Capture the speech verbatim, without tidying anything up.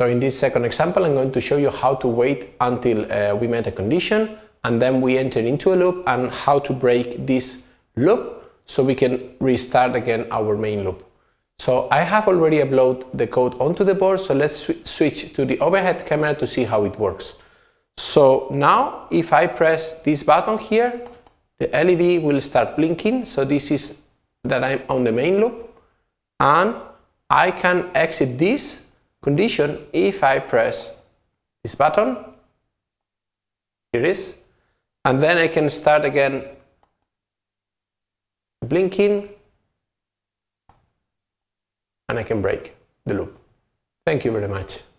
So in this second example, I'm going to show you how to wait until uh, we met a condition and then we enter into a loop, and how to break this loop so we can restart again our main loop. So I have already uploaded the code onto the board, so let's sw switch to the overhead camera to see how it works. So now if I press this button here, the L E D will start blinking, so this is that I'm on the main loop, and I can exit this condition if I press this button. Here it is. And then I can start again blinking, and I can break the loop. Thank you very much.